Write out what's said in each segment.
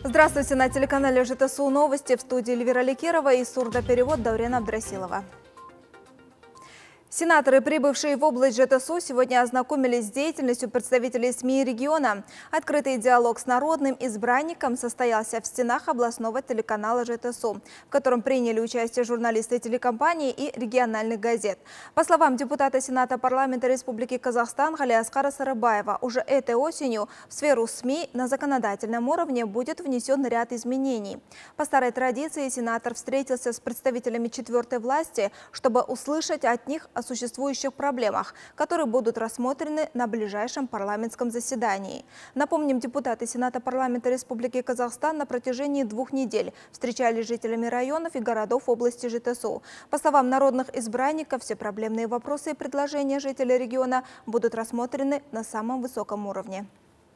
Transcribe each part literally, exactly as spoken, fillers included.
Здравствуйте, на телеканале ЖТСУ новости, в студии Эльвира Лекерова и сурдоперевод Даурена Абдрасилова. Сенаторы, прибывшие в область ЖТСУ, сегодня ознакомились с деятельностью представителей СМИ региона. Открытый диалог с народным избранником состоялся в стенах областного телеканала ЖТСУ, в котором приняли участие журналисты телекомпании и региональных газет. По словам депутата Сената парламента Республики Казахстан Галиаскара Сарыбаева, уже этой осенью в сферу СМИ на законодательном уровне будет внесен ряд изменений. По старой традиции сенатор встретился с представителями четвертой власти, чтобы услышать от них о существующих проблемах, которые будут рассмотрены на ближайшем парламентском заседании. Напомним, депутаты Сената парламента Республики Казахстан на протяжении двух недель встречались с жителями районов и городов области ЖТСУ. По словам народных избранников, все проблемные вопросы и предложения жителей региона будут рассмотрены на самом высоком уровне.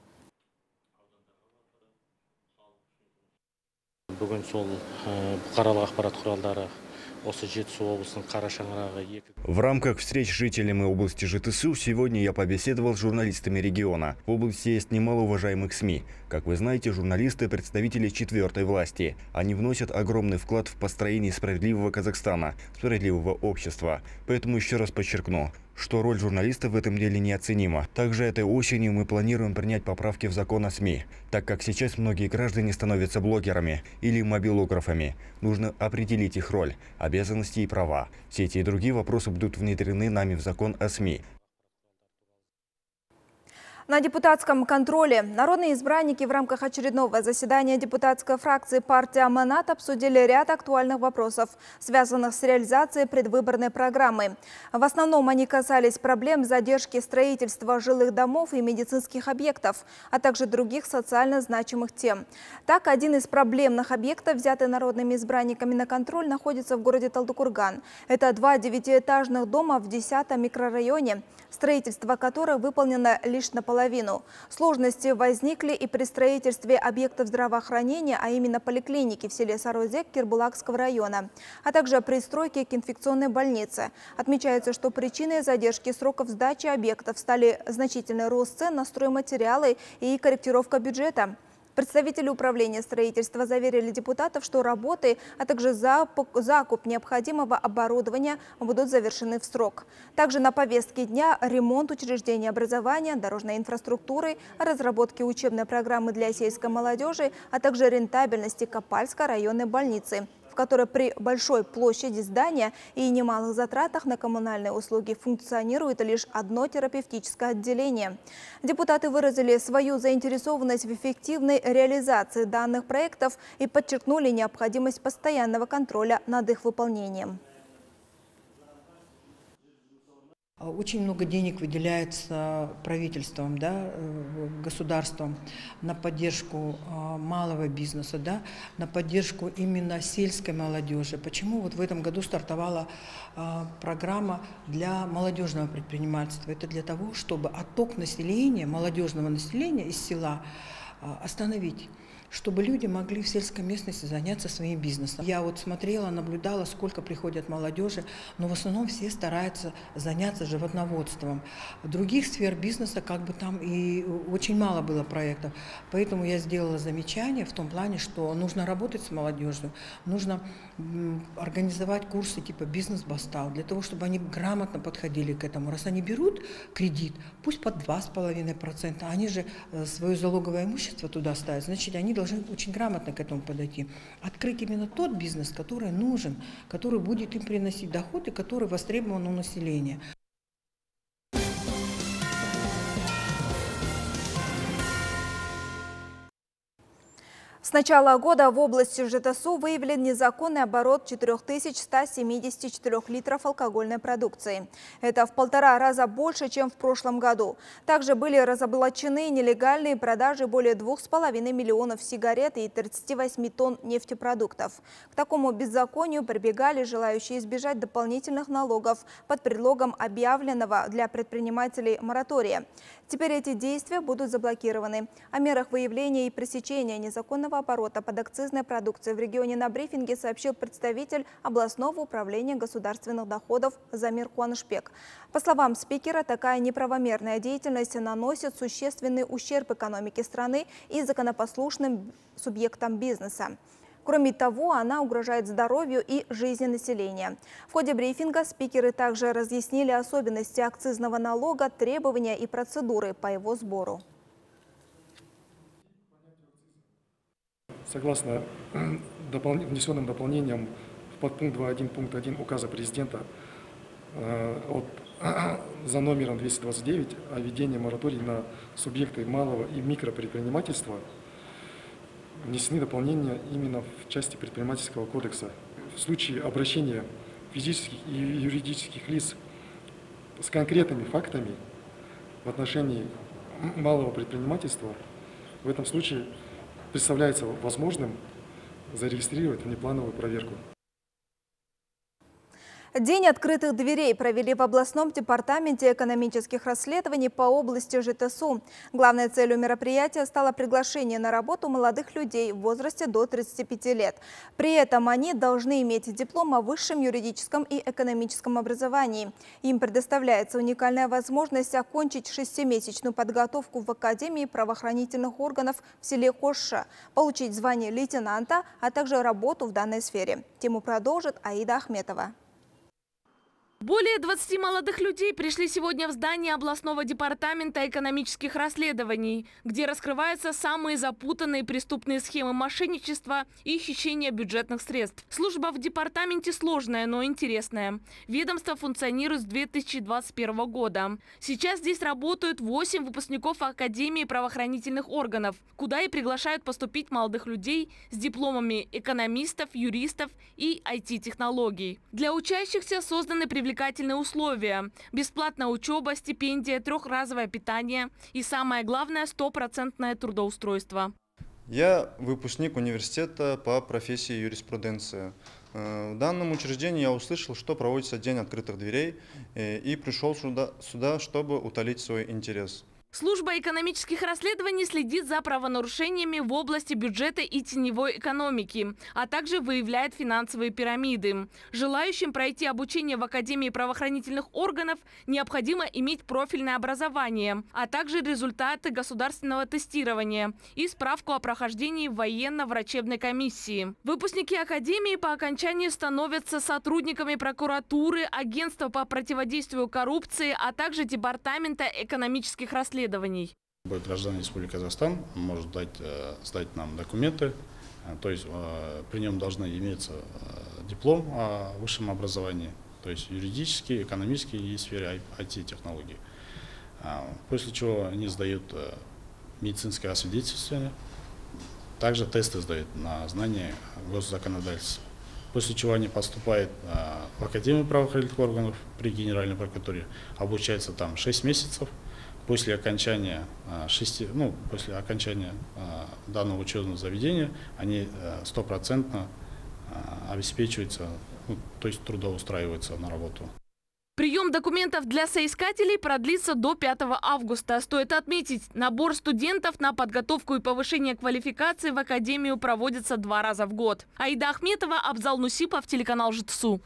В рамках встреч с жителями области ЖТСУ сегодня я побеседовал с журналистами региона. В области есть немало уважаемых СМИ. Как вы знаете, журналисты – представители четвертой власти. Они вносят огромный вклад в построение справедливого Казахстана, справедливого общества. Поэтому еще раз подчеркну, что роль журналистов в этом деле неоценима. Также этой осенью мы планируем принять поправки в закон о СМИ, так как сейчас многие граждане становятся блогерами или мобилографами. Нужно определить их роль, обязанности и права. Все эти и другие вопросы будут внедрены нами в закон о СМИ. На депутатском контроле народные избранники в рамках очередного заседания депутатской фракции партии «Аманат» обсудили ряд актуальных вопросов, связанных с реализацией предвыборной программы. В основном они касались проблем задержки строительства жилых домов и медицинских объектов, а также других социально значимых тем. Так, один из проблемных объектов, взятый народными избранниками на контроль, находится в городе Талдыкурган. Это два девятиэтажных дома в десятом микрорайоне, строительство которых выполнено лишь наполовину. Сложности возникли и при строительстве объектов здравоохранения, а именно поликлиники в селе Сарозек Кирбулакского района, а также при стройке к инфекционной больнице. Отмечается, что причиной задержки сроков сдачи объектов стали значительный рост цен на стройматериалы и корректировка бюджета. Представители управления строительства заверили депутатов, что работы, а также закуп необходимого оборудования будут завершены в срок. Также на повестке дня ремонт учреждений образования, дорожной инфраструктуры, разработки учебной программы для сельской молодежи, а также рентабельности Копальской районной больницы, в которой при большой площади здания и немалых затратах на коммунальные услуги функционирует лишь одно терапевтическое отделение. Депутаты выразили свою заинтересованность в эффективной реализации данных проектов и подчеркнули необходимость постоянного контроля над их выполнением. Очень много денег выделяется правительством, да, государством на поддержку малого бизнеса, да, на поддержку именно сельской молодежи. Почему вот в этом году стартовала программа для молодежного предпринимательства? Это для того, чтобы отток населения, молодежного населения из села остановить, чтобы люди могли в сельской местности заняться своим бизнесом. Я вот смотрела, наблюдала, сколько приходят молодежи, но в основном все стараются заняться животноводством. Других сфер бизнеса как бы там и очень мало было проектов. Поэтому я сделала замечание в том плане, что нужно работать с молодежью, нужно организовать курсы типа бизнес-бастау, для того, чтобы они грамотно подходили к этому. Раз они берут кредит, пусть под два с половиной процента, они же свое залоговое имущество туда ставят, значит, они должны очень грамотно к этому подойти. Открыть именно тот бизнес, который нужен, который будет им приносить доход и который востребован у населения. С начала года в области ЖТСУ выявлен незаконный оборот четырёх тысяч ста семидесяти четырёх литров алкогольной продукции. Это в полтора раза больше, чем в прошлом году. Также были разоблачены нелегальные продажи более двух с половиной миллионов сигарет и тридцати восьми тонн нефтепродуктов. К такому беззаконию прибегали желающие избежать дополнительных налогов под предлогом объявленного для предпринимателей моратория. Теперь эти действия будут заблокированы. О мерах выявления и пресечения незаконного государственного оборота подакцизной продукции в регионе на брифинге сообщил представитель областного управления государственных доходов Замир Куанышбек. По словам спикера, такая неправомерная деятельность наносит существенный ущерб экономике страны и законопослушным субъектам бизнеса. Кроме того, она угрожает здоровью и жизни населения. В ходе брифинга спикеры также разъяснили особенности акцизного налога, требования и процедуры по его сбору. Согласно допол... внесенным дополнениям в подпункт два точка один пункт один указа президента э, от, за номером двести двадцать девять о введении моратория на субъекты малого и микропредпринимательства, внесены дополнения именно в части предпринимательского кодекса. В случае обращения физических и юридических лиц с конкретными фактами в отношении малого предпринимательства, в этом случае представляется возможным зарегистрировать внеплановую проверку. День открытых дверей провели в областном департаменте экономических расследований по области ЖТСУ. Главной целью мероприятия стало приглашение на работу молодых людей в возрасте до тридцати пяти лет. При этом они должны иметь диплом о высшем юридическом и экономическом образовании. Им предоставляется уникальная возможность окончить шестимесячную подготовку в Академии правоохранительных органов в селе Кошша, получить звание лейтенанта, а также работу в данной сфере. Тему продолжит Аида Ахметова. Более двадцати молодых людей пришли сегодня в здание областного департамента экономических расследований, где раскрываются самые запутанные преступные схемы мошенничества и хищения бюджетных средств. Служба в департаменте сложная, но интересная. Ведомство функционирует с две тысячи двадцать первого года. Сейчас здесь работают восемь выпускников Академии правоохранительных органов, куда и приглашают поступить молодых людей с дипломами экономистов, юристов и ай ти-технологий. Для учащихся созданы привлекательные Привлекательные условия. Бесплатная учеба, стипендия, трехразовое питание и, самое главное, стопроцентное трудоустройство. Я выпускник университета по профессии юриспруденция. В данном учреждении я услышал, что проводится День открытых дверей, и пришел сюда, сюда, чтобы утолить свой интерес. Служба экономических расследований следит за правонарушениями в области бюджета и теневой экономики, а также выявляет финансовые пирамиды. Желающим пройти обучение в Академии правоохранительных органов необходимо иметь профильное образование, а также результаты государственного тестирования и справку о прохождении военно-врачебной комиссии. Выпускники Академии по окончании становятся сотрудниками прокуратуры, агентства по противодействию коррупции, а также Департамента экономических расследований. Любой гражданин Республики Казахстан может дать, сдать нам документы, то есть при нем должны иметься диплом о высшем образовании, то есть юридический, экономический и в сфере ай ти-технологий. После чего они сдают медицинское освидетельствование, также тесты сдают на знание госзаконодательства. После чего они поступают в Академию правоохранительных органов при Генеральной прокуратуре, обучаются там шесть месяцев. После окончания, шести, ну, после окончания данного учебного заведения они стопроцентно обеспечиваются, ну, то есть трудоустраиваются на работу. Прием документов для соискателей продлится до пятого августа. Стоит отметить, набор студентов на подготовку и повышение квалификации в Академию проводится два раза в год. Аида Ахметова, Абзал Нусипов, телеканал ЖТСУ.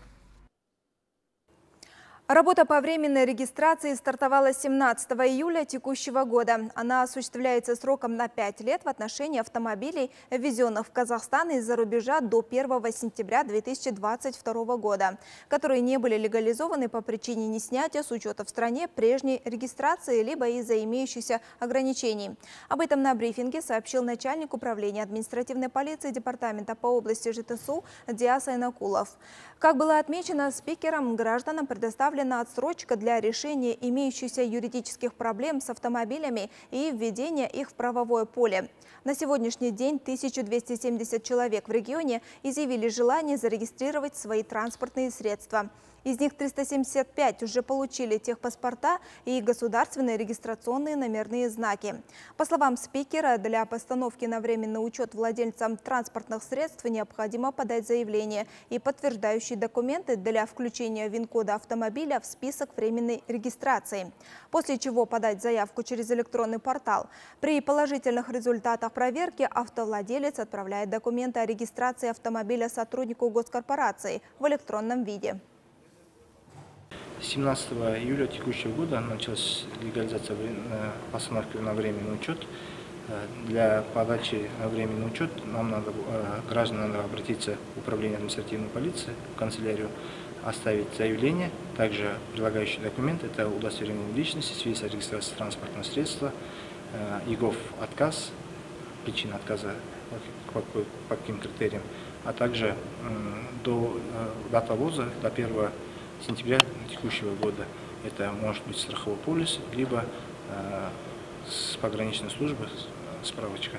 Работа по временной регистрации стартовала семнадцатого июля текущего года. Она осуществляется сроком на пять лет в отношении автомобилей, ввезенных в Казахстан из-за рубежа до первого сентября две тысячи двадцать второго года, которые не были легализованы по причине неснятия с учета в стране прежней регистрации либо из-за имеющихся ограничений. Об этом на брифинге сообщил начальник управления административной полиции Департамента по области ЖТСУ Диас Айнакулов. Как было отмечено спикером, гражданам предоставлена отсрочка для решения имеющихся юридических проблем с автомобилями и введения их в правовое поле. На сегодняшний день тысяча двести семьдесят человек в регионе изъявили желание зарегистрировать свои транспортные средства. Из них триста семьдесят пять уже получили техпаспорта и государственные регистрационные номерные знаки. По словам спикера, для постановки на временный учет владельцам транспортных средств необходимо подать заявление и подтверждающие документы для включения ВИН-кода автомобиля в список временной регистрации, после чего подать заявку через электронный портал. При положительных результатах проверки автовладелец отправляет документы о регистрации автомобиля сотруднику госкорпорации в электронном виде. семнадцатого июля текущего года началась легализация постановки на временный учет. Для подачи на временный учет нам надо, гражданам надо обратиться в управление административной полиции, в канцелярию, оставить заявление, также прилагающие документы, это удостоверение личности, свидетельство о регистрации транспортного средства, ЕГОВ отказ, причина отказа, по, по, по каким критериям, а также до дата ввоза, до первого сентября текущего года. Это может быть страховой полис, либо э, с пограничной службы справочка.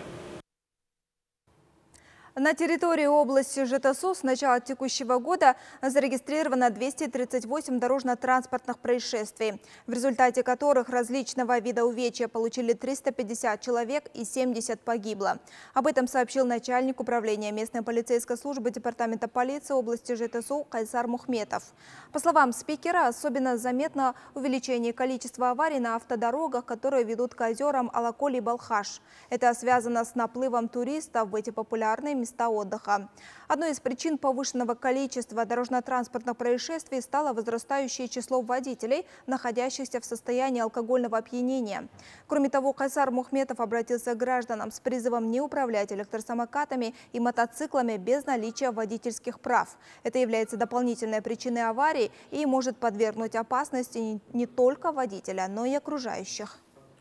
На территории области ЖТСУ с начала текущего года зарегистрировано двести тридцать восемь дорожно-транспортных происшествий, в результате которых различного вида увечья получили триста пятьдесят человек и семьдесят погибло. Об этом сообщил начальник управления местной полицейской службы Департамента полиции области ЖТСУ Кайсар Мухметов. По словам спикера, особенно заметно увеличение количества аварий на автодорогах, которые ведут к озерам Алаколь и Балхаш. Это связано с наплывом туристов в эти популярные места отдыха. Одной из причин повышенного количества дорожно-транспортных происшествий стало возрастающее число водителей, находящихся в состоянии алкогольного опьянения. Кроме того, Кайсар Мухметов обратился к гражданам с призывом не управлять электросамокатами и мотоциклами без наличия водительских прав. Это является дополнительной причиной аварий и может подвергнуть опасности не только водителя, но и окружающих.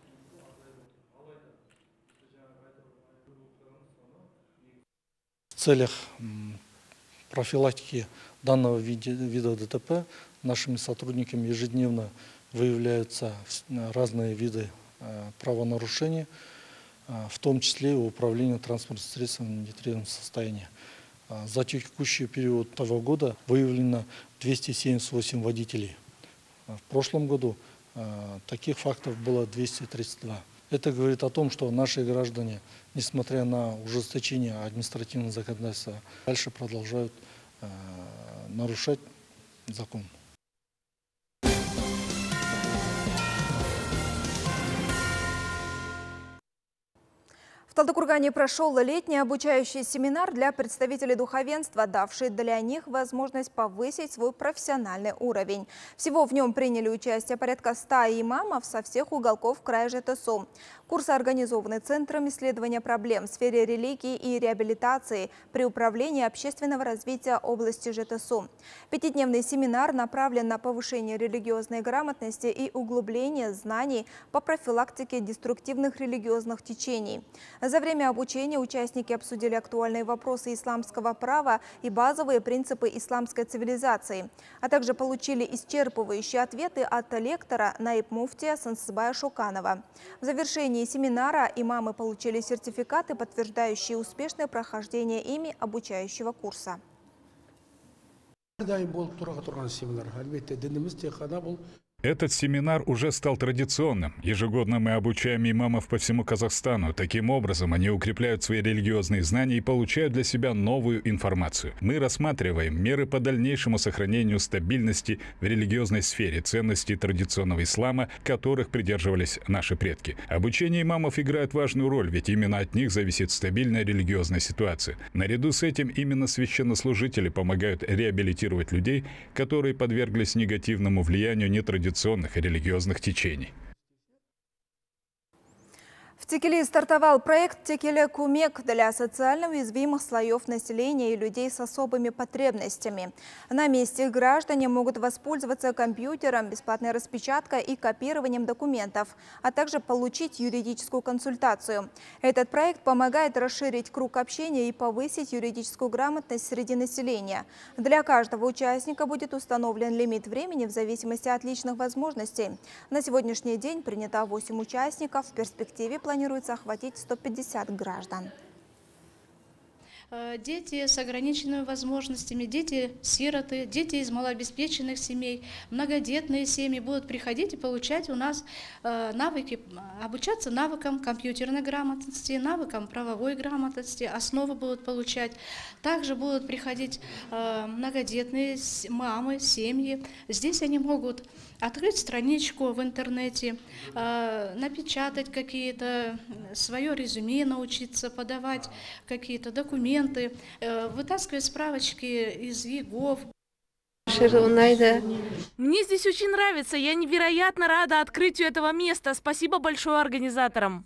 В целях профилактики данного вида ДТП нашими сотрудниками ежедневно выявляются разные виды правонарушений, в том числе и управление транспортным средством в нетрезвом состоянии. За текущий период того года выявлено двести семьдесят восемь водителей. В прошлом году таких фактов было двести тридцать два. Это говорит о том, что наши граждане, несмотря на ужесточение административного законодательства, дальше продолжают э, нарушать закон. В Талдыкургане прошел летний обучающий семинар для представителей духовенства, давший для них возможность повысить свой профессиональный уровень. Всего в нем приняли участие порядка ста имамов со всех уголков края ЖТСУ. Курсы организованы Центром исследования проблем в сфере религии и реабилитации при управлении общественного развития области ЖТСУ. Пятидневный семинар направлен на повышение религиозной грамотности и углубление знаний по профилактике деструктивных религиозных течений. За время обучения участники обсудили актуальные вопросы исламского права и базовые принципы исламской цивилизации, а также получили исчерпывающие ответы от лектора наиб-муфтия Сансызбая Шуканова. В завершении семинара имамы получили сертификаты, подтверждающие успешное прохождение ими обучающего курса. Этот семинар уже стал традиционным. Ежегодно мы обучаем имамов по всему Казахстану. Таким образом, они укрепляют свои религиозные знания и получают для себя новую информацию. Мы рассматриваем меры по дальнейшему сохранению стабильности в религиозной сфере, ценностей традиционного ислама, которых придерживались наши предки. Обучение имамов играет важную роль, ведь именно от них зависит стабильная религиозная ситуация. Наряду с этим именно священнослужители помогают реабилитировать людей, которые подверглись негативному влиянию нетрадиционных и религиозных течений. В Текеле стартовал проект «Текеле Кумек» для социально уязвимых слоев населения и людей с особыми потребностями. На месте граждане могут воспользоваться компьютером, бесплатной распечаткой и копированием документов, а также получить юридическую консультацию. Этот проект помогает расширить круг общения и повысить юридическую грамотность среди населения. Для каждого участника будет установлен лимит времени в зависимости от личных возможностей. На сегодняшний день принято восемь участников, в перспективе планируется охватить сто пятьдесят граждан. дети с ограниченными возможностями, дети-сироты, дети из малообеспеченных семей, многодетные семьи будут приходить и получать у нас навыки, обучаться навыкам компьютерной грамотности, навыкам правовой грамотности, основы будут получать. Также будут приходить многодетные мамы, семьи. Здесь они могут открыть страничку в интернете, напечатать какие-то, свое резюме научиться, подавать какие-то документы, вытаскивать справочки из ЕГОВ. Мне здесь очень нравится, я невероятно рада открытию этого места. Спасибо большое организаторам.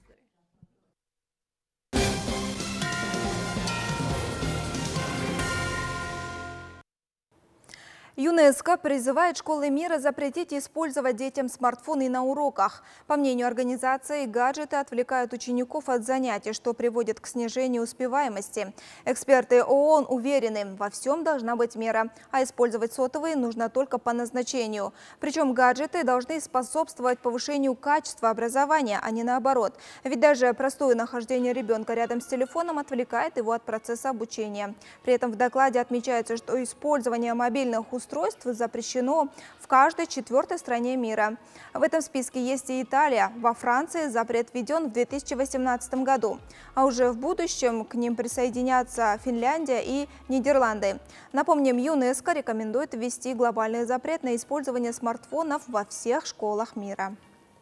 ЮНЕСКО призывает школы мира запретить использовать детям смартфоны на уроках. По мнению организации, гаджеты отвлекают учеников от занятий, что приводит к снижению успеваемости. Эксперты ООН уверены, во всем должна быть мера, а использовать сотовые нужно только по назначению. Причем гаджеты должны способствовать повышению качества образования, а не наоборот. Ведь даже простое нахождение ребенка рядом с телефоном отвлекает его от процесса обучения. При этом в докладе отмечается, что использование мобильных устройств Устройств запрещено в каждой четвертой стране мира. В этом списке есть и Италия. Во Франции запрет введен в две тысячи восемнадцатом году. А уже в будущем к ним присоединятся Финляндия и Нидерланды. Напомним, ЮНЕСКО рекомендует ввести глобальный запрет на использование смартфонов во всех школах мира.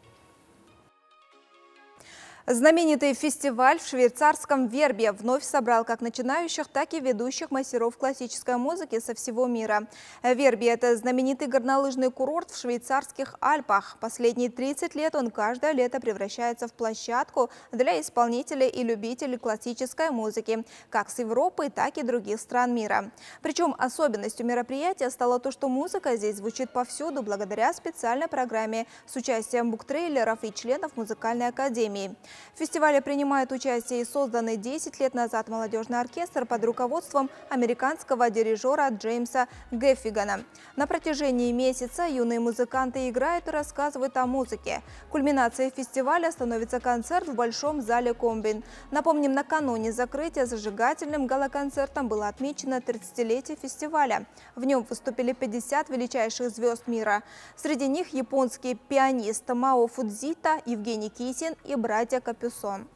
Знаменитый фестиваль в швейцарском Вербье вновь собрал как начинающих, так и ведущих мастеров классической музыки со всего мира. Вербье – это знаменитый горнолыжный курорт в швейцарских Альпах. Последние тридцать лет он каждое лето превращается в площадку для исполнителей и любителей классической музыки, как с Европы, так и других стран мира. Причем особенностью мероприятия стало то, что музыка здесь звучит повсюду благодаря специальной программе с участием буктрейлеров и членов музыкальной академии. В фестивале принимает участие и созданный десять лет назад молодежный оркестр под руководством американского дирижера Джеймса Геффигана. На протяжении месяца юные музыканты играют и рассказывают о музыке. Кульминацией фестиваля становится концерт в Большом зале Комбин. Напомним, накануне закрытия зажигательным гала-концертом было отмечено тридцатилетие фестиваля. В нем выступили пятьдесят величайших звезд мира. Среди них японский пианист Мао Фудзита, Евгений Кисин и братья Капюсон.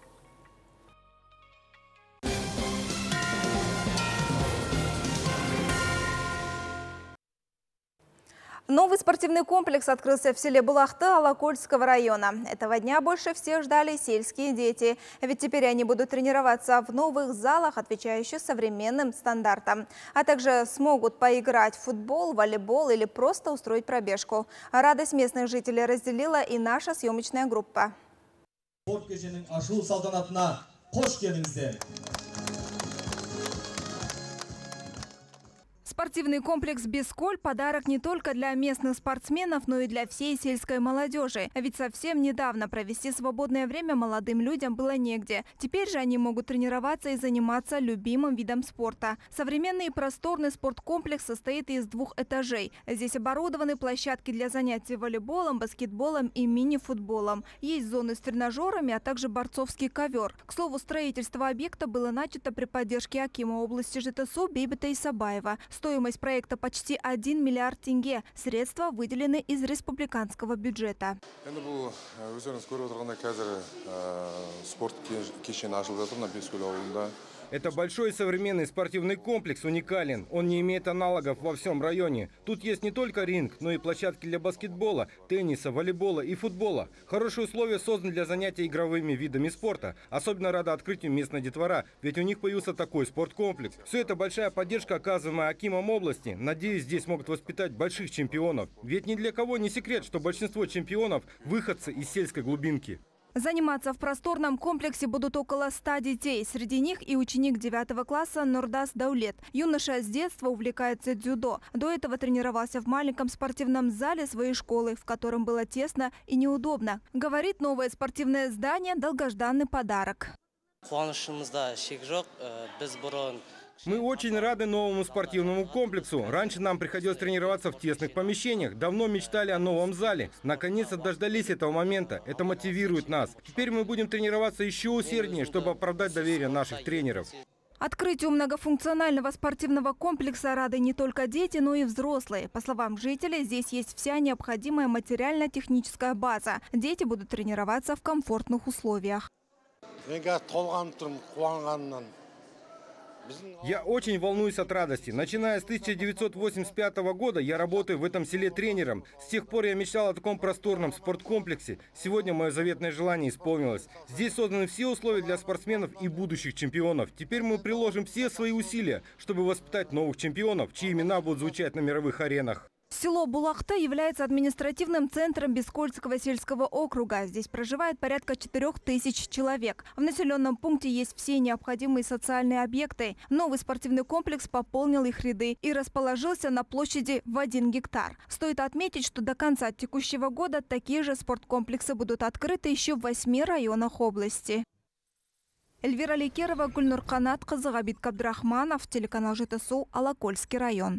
Новый спортивный комплекс открылся в селе Булахты Алакольского района. Этого дня больше всех ждали сельские дети. Ведь теперь они будут тренироваться в новых залах, отвечающих современным стандартам. А также смогут поиграть в футбол, волейбол или просто устроить пробежку. Радость местных жителей разделила и наша съемочная группа. Спортивный комплекс «Бесколь» – подарок не только для местных спортсменов, но и для всей сельской молодежи. Ведь совсем недавно провести свободное время молодым людям было негде. Теперь же они могут тренироваться и заниматься любимым видом спорта. Современный и просторный спорткомплекс состоит из двух этажей. Здесь оборудованы площадки для занятий волейболом, баскетболом и мини-футболом. Есть зоны с тренажерами, а также борцовский ковер. К слову, строительство объекта было начато при поддержке акима области ЖТСУ Бейбета Исабаева. Стоимость проекта почти один миллиард тенге. Средства выделены из республиканского бюджета. Это большой современный спортивный комплекс уникален. Он не имеет аналогов во всем районе. Тут есть не только ринг, но и площадки для баскетбола, тенниса, волейбола и футбола. Хорошие условия созданы для занятий игровыми видами спорта. Особенно рада открытию местной детвора, ведь у них появился такой спорткомплекс. Все это большая поддержка, оказываемая акимом области. Надеюсь, здесь могут воспитать больших чемпионов. Ведь ни для кого не секрет, что большинство чемпионов – выходцы из сельской глубинки. Заниматься в просторном комплексе будут около ста детей. Среди них и ученик девятого класса Нурдас Даулет. Юноша с детства увлекается дзюдо. До этого тренировался в маленьком спортивном зале своей школы, в котором было тесно и неудобно. Говорит, новое спортивное здание – долгожданный подарок. Мы очень рады новому спортивному комплексу. Раньше нам приходилось тренироваться в тесных помещениях. Давно мечтали о новом зале. Наконец-то дождались этого момента. Это мотивирует нас. Теперь мы будем тренироваться еще усерднее, чтобы оправдать доверие наших тренеров. Открытию многофункционального спортивного комплекса рады не только дети, но и взрослые. По словам жителей, здесь есть вся необходимая материально-техническая база. Дети будут тренироваться в комфортных условиях. Я очень волнуюсь от радости. Начиная с тысяча девятьсот восемьдесят пятого года я работаю в этом селе тренером. С тех пор я мечтал о таком просторном спорткомплексе. Сегодня мое заветное желание исполнилось. Здесь созданы все условия для спортсменов и будущих чемпионов. Теперь мы приложим все свои усилия, чтобы воспитать новых чемпионов, чьи имена будут звучать на мировых аренах. Село Булахта является административным центром Бескольского сельского округа. Здесь проживает порядка четырёх тысяч человек. В населенном пункте есть все необходимые социальные объекты. Новый спортивный комплекс пополнил их ряды и расположился на площади в один гектар. Стоит отметить, что до конца текущего года такие же спорткомплексы будут открыты еще в восьми районах области. Эльвира Лекерова, Гульнур Канаткызы, Габит Кабдрахманов, телеканал ЖТСУ, Алакольский район.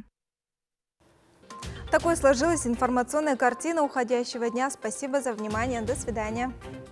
Такой сложилась информационная картина уходящего дня. Спасибо за внимание. До свидания.